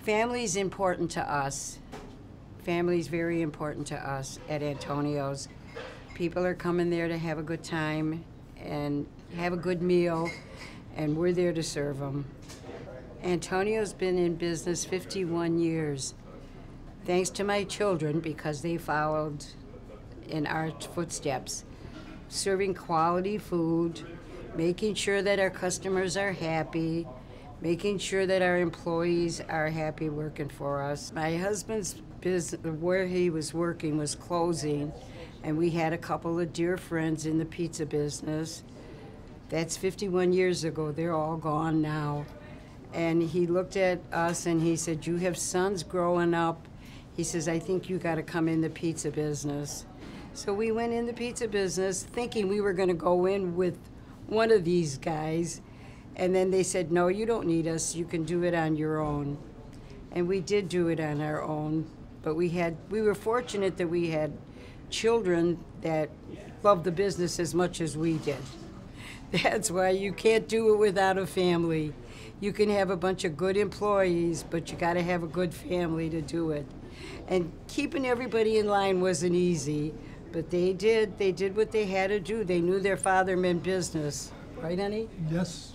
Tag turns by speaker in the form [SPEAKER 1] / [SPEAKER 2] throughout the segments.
[SPEAKER 1] Family's important to us. Family's very important to us at Antonio's. People are coming there to have a good time and have a good meal, and we're there to serve them. Antonio's been in business 51 years. Thanks to my children, because they followed in our footsteps, serving quality food, making sure that our customers are happy, making sure that our employees are happy working for us. My husband's business, where he was working, was closing, and we had a couple of dear friends in the pizza business. That's 51 years ago. They're all gone now. And he looked at us and he said, "You have sons growing up." He says, "I think you got to come in the pizza business." So we went in the pizza business thinking we were going to go in with one of these guys. And then they said, "No, you don't need us. You can do it on your own." And we did do it on our own. But we were fortunate that we had children that loved the business as much as we did. That's why you can't do it without a family. You can have a bunch of good employees, but you got to have a good family to do it. And keeping everybody in line wasn't easy, but they did what they had to do. They knew their father meant business. Right, honey?
[SPEAKER 2] Yes.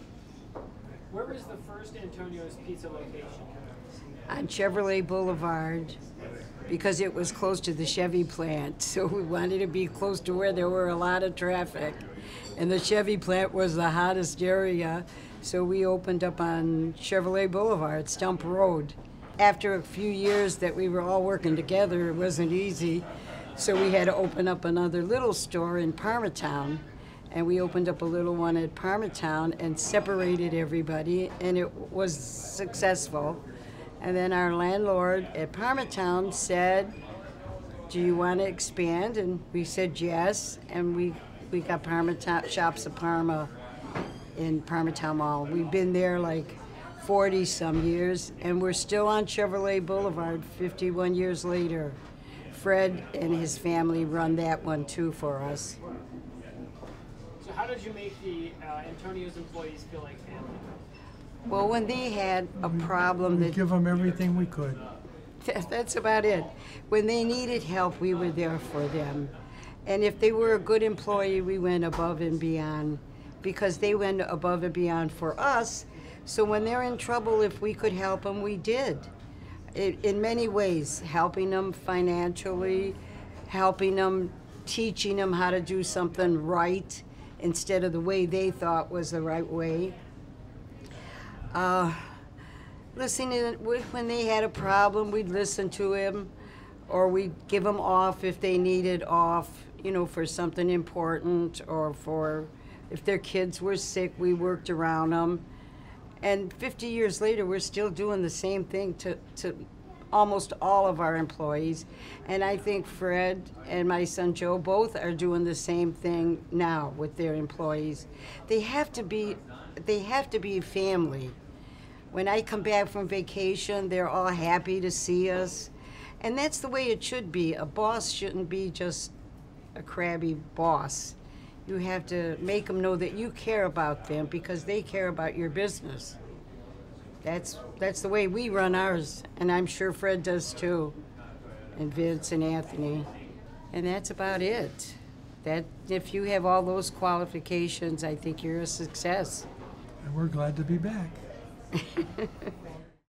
[SPEAKER 3] Where was the first Antonio's Pizza location?
[SPEAKER 1] On Chevrolet Boulevard, because it was close to the Chevy plant. So we wanted to be close to where there were a lot of traffic. And the Chevy plant was the hottest area. So we opened up on Chevrolet Boulevard, Stump Road. After a few years that we were all working together, it wasn't easy. So we had to open up another little store in Parmatown. And we opened up a little one at Parmatown and separated everybody, and it was successful. And then our landlord at Parmatown said, "Do you want to expand?" And we said yes, and we got Parmatown Shops of Parma in Parmatown Mall. We've been there like 40-some years, and we're still on Chevrolet Boulevard 51 years later. Fred and his family run that one too for us.
[SPEAKER 3] So how did you make the Antonio's employees feel like family?
[SPEAKER 1] Well, when they had a problem
[SPEAKER 2] We
[SPEAKER 1] that
[SPEAKER 2] give them everything we could.
[SPEAKER 1] that's about it. When they needed help, we were there for them. And if they were a good employee, we went above and beyond, because they went above and beyond for us. So when they're in trouble, if we could help them, we did. In many ways, helping them financially, helping them, teaching them how to do something right instead of the way they thought was the right way. Listening, when they had a problem, we'd listen to him, or we'd give them off if they needed off, you know, for something important, or for if their kids were sick, we worked around them. And 50 years later, we're still doing the same thing to almost all of our employees. And I think Fred and my son Joe both are doing the same thing now with their employees. They have to be family. When I come back from vacation, they're all happy to see us. And that's the way it should be. A boss shouldn't be just a crabby boss. You have to make them know that you care about them because they care about your business. That's the way we run ours, and I'm sure Fred does too, and Vince and Anthony. And that's about it. That if you have all those qualifications, I think you're a success.
[SPEAKER 2] And we're glad to be back.